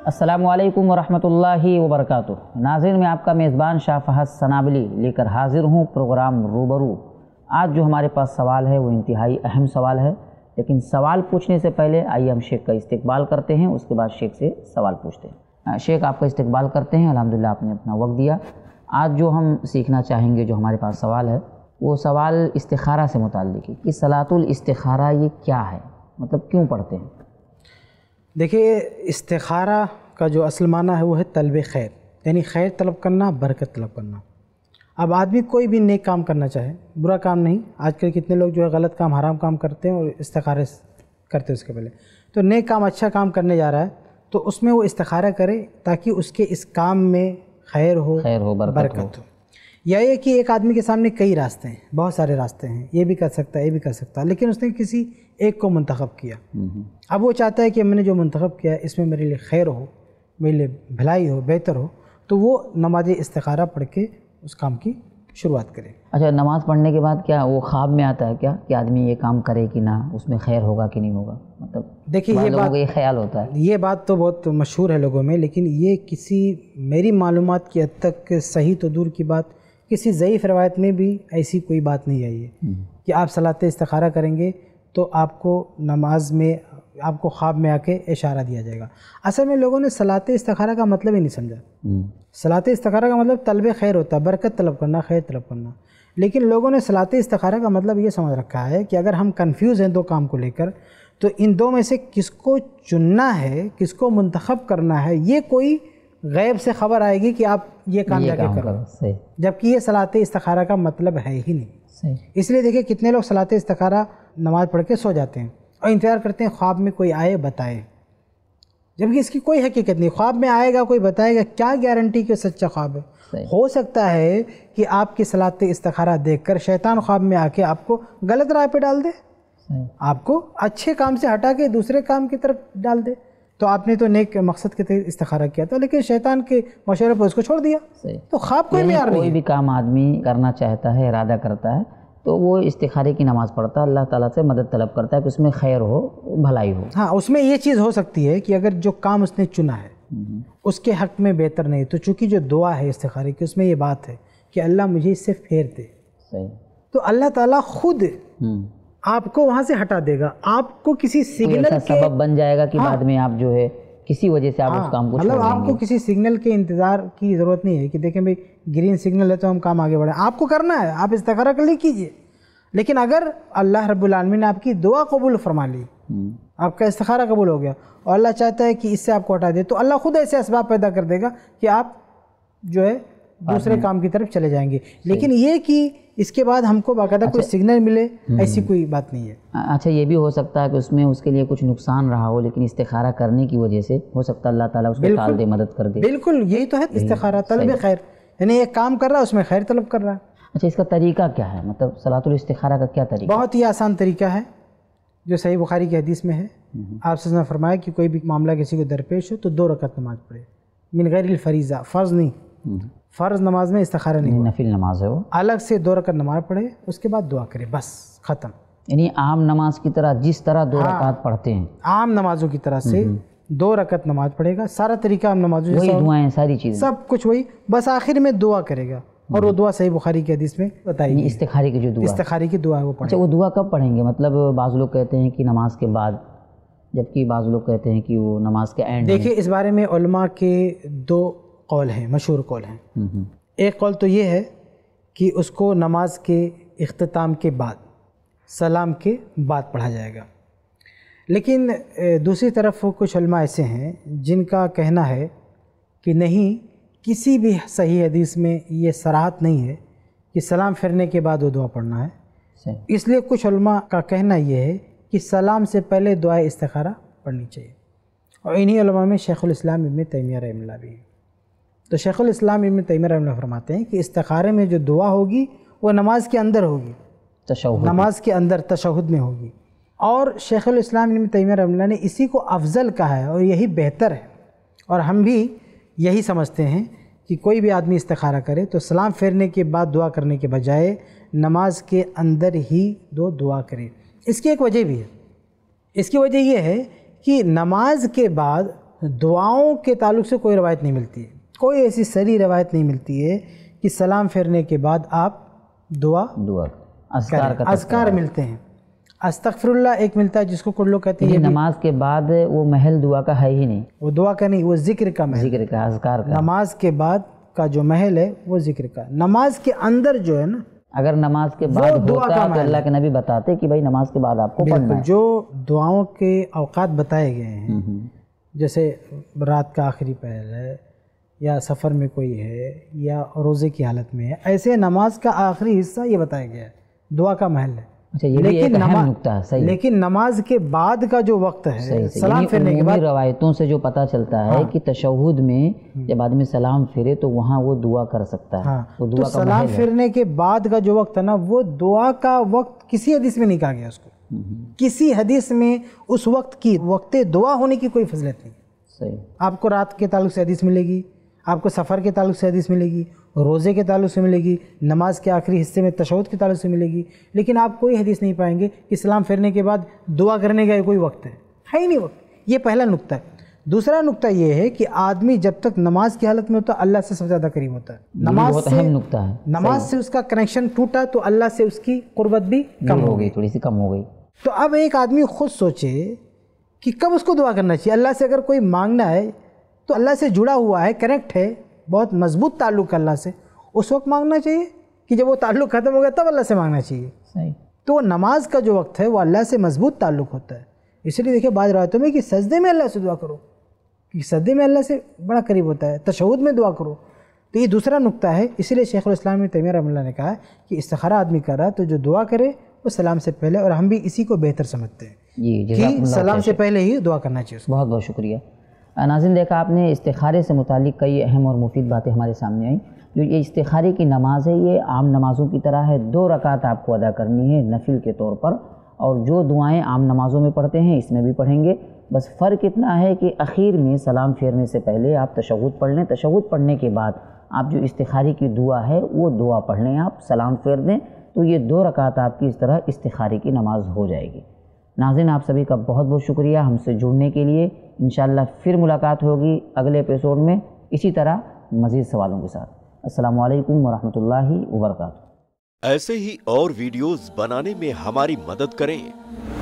अस्सलामु अलैकुम वरहमतुल्लाहि वबरकातुह। नाज़रीन, मैं आपका मेज़बान शाहफहाद सनाबली लेकर हाज़िर हूँ प्रोग्राम रूबरू। आज जो हमारे पास सवाल है वो इंतहाई अहम सवाल है, लेकिन सवाल पूछने से पहले आइए हम शेख का इस्तकबाल करते हैं, उसके बाद शेख से सवाल पूछते हैं। शेख, आपका इस्तकबाल करते हैं। अल्हम्दुलिल्लाह आपने अपना वक्त दिया। आज जो हम सीखना चाहेंगे, जो हमारे पास सवाल है, वो सवाल इस्तेखारा से मुताल्लिक़ है कि सलातुल इस्तेखारा ये क्या है, मतलब क्यों पढ़ते हैं? देखिए, इस्तेखारा का जो असल माना है वो है तलब खैर, यानी खैर तलब करना, बरकत तलब करना। अब आदमी कोई भी नेक काम करना चाहे, बुरा काम नहीं। आजकल कितने लोग जो है गलत काम, हराम काम करते हैं और इस्तेखारे करते हैं उसके पहले। तो नेक काम, अच्छा काम करने जा रहा है तो उसमें वो इस्तेखारा करे ताकि उसके इस काम में खैर हो, बरकत हो। या ये कि एक आदमी के सामने कई रास्ते हैं, बहुत सारे रास्ते हैं, ये भी कर सकता है, ये भी कर सकता है, लेकिन उसने किसी एक को मुंतखब किया। अब वो चाहता है कि मैंने जो मुंतखब किया इसमें मेरे लिए खैर हो, मेरे लिए भलाई हो, बेहतर हो, तो वो नमाज इस्तेखारा पढ़ के उस काम की शुरुआत करे। अच्छा, नमाज़ पढ़ने के बाद क्या वो ख्वाब में आता है क्या कि आदमी ये काम करे कि ना, उसमें खैर होगा कि नहीं होगा? मतलब देखिए, ये बात, ये ख्याल होता है, ये बात तो बहुत मशहूर है लोगों में, लेकिन ये किसी मेरी मालूमात की हद तक सही तो दूर की बात, किसी ज़ईफ़ रवायत में भी ऐसी कोई बात नहीं आई है कि आप सलात इस्तिखारा करेंगे तो आपको नमाज में, आपको ख्वाब में आके इशारा दिया जाएगा। असल में लोगों ने सलात इस्तिखारा का मतलब ही नहीं समझा। सलात इस्तिखारा का मतलब तलब खैर होता है, बरकत तलब करना, खैर तलब करना। लेकिन लोगों ने सलात इस्तिखारा का मतलब ये समझ रखा है कि अगर हम कंफ्यूज हैं दो काम को लेकर, तो इन दो में से किसको चुनना है, किसको मुंतखब करना है, ये कोई गैब से ख़बर आएगी कि आप ये काम जाके करो, जबकि ये सलात इस्तिखारा का मतलब है ही नहीं। इसलिए देखिए, कितने लोग सलात इस्तिखारा नमाज़ पढ़ के सो जाते हैं और इंतज़ार करते हैं ख्वाब में कोई आए बताए, जबकि इसकी कोई हकीकत नहीं। ख्वाब में आएगा, कोई बताएगा, क्या गारंटी कि सच्चा ख्वाब है? हो सकता है कि आपकी सलात इस्तिखारा देखकर शैतान ख्वाब में आके आपको गलत राह पे डाल दे, आपको अच्छे काम से हटा के दूसरे काम की तरफ डाल दे। तो आपने तो नेक मकसद के तहत इस्तिखारा किया था, लेकिन शैतान के मशवरे पर उसको छोड़ दिया। तो ख्वाब कोई मेयार नहीं। कोई भी काम आदमी करना चाहता है, इरादा करता है, तो वो इस्तिखारे की नमाज़ पढ़ता है, अल्लाह ताला से मदद तलब करता है कि उसमें खैर हो, भलाई हो। हाँ, उसमें ये चीज़ हो सकती है कि अगर जो काम उसने चुना है उसके हक़ में बेहतर नहीं, तो चूँकि जो दुआ है इस्तिखारे की, उसमें ये बात है कि अल्लाह मुझे इससे फेर दे, तो अल्लाह ताला खुद आपको वहाँ से हटा देगा। आपको किसी सिग्नल के सबब बन जाएगा कि बाद में आप जो है किसी वजह से आप उस काम को, मतलब आपको किसी सिग्नल के इंतज़ार की ज़रूरत नहीं है कि देखें भाई ग्रीन सिग्नल है तो हम काम आगे बढ़ें। आपको करना है, आप इस्तिखारा कर ले कीजिए, लेकिन अगर अल्लाह रब्बुल आलमीन ने आपकी दुआ कबूल फरमा ली, आपका इस्तिखारा कबूल हो गया और अल्लाह चाहता है कि इससे आपको हटा दे, तो अल्लाह खुद ऐसे असबाब पैदा कर देगा कि आप जो है दूसरे काम की तरफ चले जाएंगे। लेकिन ये कि इसके बाद हमको बाकायदा कोई सिग्नल मिले, ऐसी कोई बात नहीं है। अच्छा, ये भी हो सकता है कि उसमें उसके लिए कुछ नुकसान रहा हो, लेकिन इस्तिखारा करने की वजह से हो सकता है अल्लाह ताला उसको टाल दे, मदद कर दे। बिल्कुल, यही तो है इस्तिखारा, तलब खैर, यानी एक काम कर रहा है उसमें खैर तलब कर रहा है। अच्छा, इसका तरीका क्या है, मतलब सलातुल इस्तिखारा का क्या तरीका? बहुत ही आसान तरीका है जो सही बुखारी की हदीस में है। आप सल्लल्लाहु अलैहि फरमाया कि कोई भी मामला किसी को दरपेश हो तो 2 रकात नमाज पढ़े, मिन गैरिल फरीज़ा, फ़र्ज़ नहीं, फ़र्ज़ नमाज में इस्तिखारा नहीं, नफिल नमाज है वो, अलग से 2 रकात नमाज पढ़े, उसके बाद दुआ करे, बस ख़त्म। यानी आम नमाज की तरह जिस तरह 2 रकात पढ़ते हैं, आम नमाजों की तरह से 2 रकात नमाज पढ़ेगा। सारा तरीका आम नमाजों, वही दुआएं, सारी चीज़ें, सब कुछ वही, बस आखिर में दुआ करेगा, और वो दुआ सही बुखारी की हदीस में बताई, इस्तिखारे की जो दुआ, इस्तिखारे की दुआ है वो पढ़े। अच्छा, वो दुआ कब पढ़ेंगे? मतलब बाज़ लोग कहते हैं कि नमाज के बाद, जबकि बाज़ लोग कहते हैं कि वो नमाज के एंड। देखिए, इस बारे में उलमा के 2 कौल हैं, मशहूर कौल हैं। एक कौल तो ये है कि उसको नमाज के इख्तिताम के बाद, सलाम के बाद पढ़ा जाएगा, लेकिन दूसरी तरफ कुछ उलमा ऐसे हैं जिनका कहना है कि नहीं, किसी भी सही हदीस में ये सराहत नहीं है कि सलाम फिरने के बाद वो दुआ पढ़ना है। इसलिए कुछ उलमा का कहना ये है कि सलाम से पहले दुआ इस्तिखारा पढ़नी चाहिए, और इन्हीं उलमा में शेखुल इस्लाम इब्न तैमिया रहमतुल्लाह भी है। तो शेखुल इस्लाम इब्न तैमिया रहमतुल्लाह फरमाते हैं कि इस्तिखारे में जो दुआ होगी वो नमाज के अंदर होगी, नमाज के अंदर तशहुद में होगी। और शेखुल इस्लाम इब्न तैमिया रहमतुल्लाह ने इसी को अफजल कहा है और यही बेहतर है, और हम भी यही समझते हैं कि कोई भी आदमी इस्तिखारा करे तो सलाम फेरने के बाद दुआ करने के बजाय नमाज के अंदर ही दुआ करे। इसकी एक वजह भी है। इसकी वजह यह है कि नमाज के बाद دعاؤں کے تعلق سے کوئی روایت نہیں ملتی ہے، کوئی ایسی صریح روایت نہیں ملتی ہے کہ سلام پھیرنے کے بعد آپ دعا اذکار ملتے ہیں۔ استغفر اللہ ایک ملتا ہے جس کو کچھ لوگ کہتے ہیں نماز کے بعد وہ محل دعا کا ہے ہی نہیں، وہ دعا کا نہیں، وہ ذکر کا محل، ذکر کا، اذکار کا۔ نماز کے بعد کا جو محل ہے وہ ذکر کا، نماز کے اندر جو ہے نا، اگر نماز کے بعد ہوتا تو اللہ کے نبی بتاتے کہ بھائی نماز کے بعد آپ کو پڑھنا ہے۔ جو دعاؤں کے اوقات بتائے گئے ہیں، جیسے رات کا آخری پہر ہے، یا سفر میں کوئی ہے، یا روزے کی حالت میں ہے، ایسے نماز کا آخری حصہ یہ بتایا گیا ہے، دعا کا محل ہے۔ لیکن نماز کے بعد کا جو وقت ہے سلام پھیرنے کے بعد، روایتوں سے جو پتہ چلتا ہے کہ تشہد میں جب آدمی سلام پھیرے تو وہاں وہ دعا کر سکتا ہے، وہ دعا کا سلام پھیرنے کے بعد کا جو وقت ہے نا، وہ دعا کا وقت کسی حدیث میں نہیں کہا گیا اس کو، کسی حدیث میں اس وقت کی وقت دعا ہونے کی کوئی فضیلت نہیں۔ صحیح، آپ کو رات کے تعلق سے حدیث ملے گی، آپ کو سفر کے تعلق سے حدیث ملے گی، روزے کے تعلق سے ملے گی، نماز کے آخری حصے میں تشہد کے تعلق سے ملے گی، لیکن آپ کوئی حدیث نہیں پائیں گے کہ سلام پھیرنے کے بعد دعا کرنے کا کوئی وقت ہے ہی نہیں وقت۔ یہ پہلا نقطہ ہے۔ دوسرا نقطہ یہ ہے کہ آدمی جب تک نماز کی حالت میں ہوتا ہے اللہ سے سب سے زیادہ قریب ہوتا ہے۔ بہت اہم نقطہ ہے، نماز سے اس کا کنیکشن ٹوٹا تو اللہ سے اس کی قربت بھی کم ہو گئی، تھوڑی سی کم ہو گئی۔ تو اب ایک آدمی خود سوچے کہ کب اس کو دعا کرنا چاہیے۔ اللہ سے اگر کوئی مانگنا ہے تو اللہ سے جڑا ہوا ہے، کنیکٹ ہے، بہت مضبوط تعلق ہے اللہ سے، اس وقت مانگنا چاہیے کہ جب وہ تعلق ختم ہو گیا تب اللہ سے مانگنا چاہیے۔ صحیح۔ تو نماز کا جو وقت ہے وہ اللہ سے مضبوط تعلق ہوتا ہے، اس لیے دیکھیں بعض روایتوں میں کہ سجدے میں اللہ سے دعا کرو، کہ سجدے میں اللہ سے بڑا قریب ہوتا ہے، تشہد میں دعا کرو۔ تو یہ دوسرا نقطہ ہے، اسی لیے شیخ الاسلام ابن تیمیہ رحمہ اللہ نے کہا کہ استخارہ آدمی کر رہا ہے تو جو دعا کرے وہ سلام سے پہلے، اور ہم بھی اسی کو بہتر سمجھتے ہیں کہ سلام سے پہلے ہی دعا کرنا چاہیے۔ بہت بہت شکریہ ناظرین، دیکھا آپ نے استخارے سے متعلق کئی اہم اور مفید باتیں ہمارے سامنے آئیں۔ جو یہ استخارے کی نماز ہے یہ عام نمازوں کی طرح ہے، 2 رکعت آپ کو ادا کرنی ہے نفل کے طور پر، اور جو دعائیں عام نمازوں میں پڑھتے ہیں اس میں بھی پڑھیں گے۔ بس فرق اتنا ہے کہ اخیر میں سلام پھیرنے سے پہلے آپ تشہد پڑھ لیں، تشہد پڑھنے کے بعد آپ جو استخارے کی دعا ہے وہ دعا پڑھ لیں، آپ سلام پھیر دیں تو یہ 2 رکعت آپ کی اس طرح استخارے کی نماز ہو جائے گی۔ ناظرین، آپ سبھی کا بہت بہت شکریہ ہم سے جڑنے کے لیے۔ انشاءاللہ پھر ملاقات ہوگی اگلے ایپیسوڈ میں اسی طرح مزید سوالوں کے ساتھ۔ السلام علیکم ورحمۃ اللہ وبرکاتہ۔ ایسے ہی اور ویڈیوز بنانے میں ہماری مدد کریں۔